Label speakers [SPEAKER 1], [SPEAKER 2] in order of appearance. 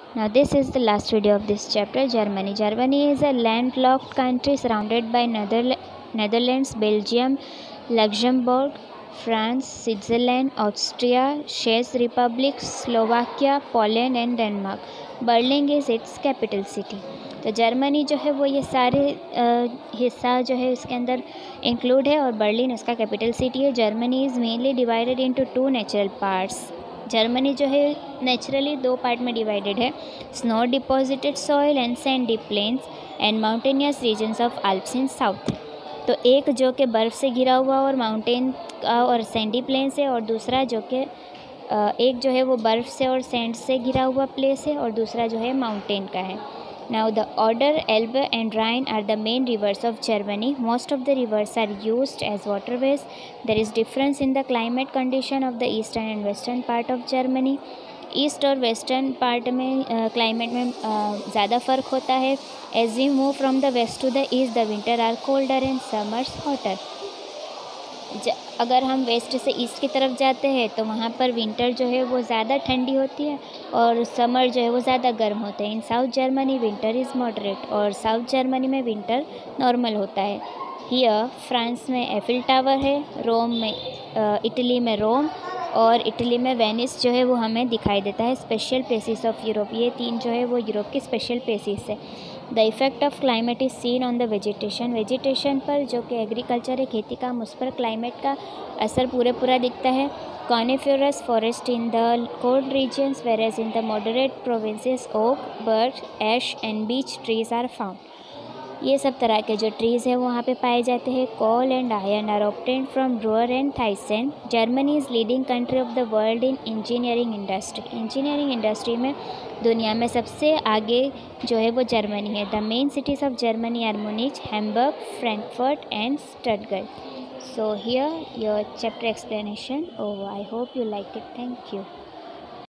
[SPEAKER 1] Now this is the last video of this chapter. Germany. Germany is a landlocked country surrounded by Netherlands, Belgium, Luxembourg, France, Switzerland, Austria, Czech Republic, Slovakia, Poland and Denmark. Berlin is its capital city. तो Germany जो है वो ये सारे हिस्सा जो है इसके अंदर इंक्लूड है और बर्लिन इसका कैपिटल सिटी है. Germany is mainly divided into two natural parts. Germany जो है नेचुरली दो पार्ट में डिवाइडेड है. Snow deposited soil and sandy plains and mountainous regions of Alps in south. तो एक जो कि बर्फ़ से घिरा हुआ और माउंटेन का और सैंडी प्लेन्स है और दूसरा जो कि एक जो है वो बर्फ़ से और सैंड से घिरा हुआ प्लेस है और दूसरा जो है माउंटेन का है. Now the Oder, Elbe and Rhine are the main rivers of Germany. Most of the rivers are used as waterways. There is difference in the climate condition of the eastern and western part of Germany. East और western part में climate में ज़्यादा फ़र्क होता है. As we move from the west to the east the winter are colder and summers hotter. अगर हम waste से ईस्ट की तरफ जाते हैं तो वहाँ पर विंटर जो है वो ज़्यादा ठंडी होती है और समर जो है वो ज़्यादा गर्म होते हैं. In south Germany winter is moderate और साउथ जर्मनी में विंटर नॉर्मल होता है. हियर फ्रांस में एफिल टावर है, रोम में इटली में रोम और इटली में वेनिस जो है वो हमें दिखाई देता है. स्पेशल प्लेसेस ऑफ यूरोप, ये तीन जो है वो यूरोप की स्पेशल प्लेसेस है. The effect of climate is seen on the vegetation पर जो कि एग्रीकल्चर है, खेती काम, उस पर क्लाइमेट का असर पूरा दिखता है. Coniferous forest in the cold regions whereas in the moderate provinces oak, birch, ash and beech trees are found. ये सब तरह के जो ट्रीज़ हैं वहाँ पे पाए जाते हैं. Coal and iron are obtained from Ruhr and Thyssen. Germany is leading country of the world in engineering industry. Engineering industry में दुनिया में सबसे आगे जो है वो जर्मनी है. The main cities of Germany are Munich, Hamburg, Frankfurt and Stuttgart. So here your chapter explanation. Oh, I hope you liked it. Thank you.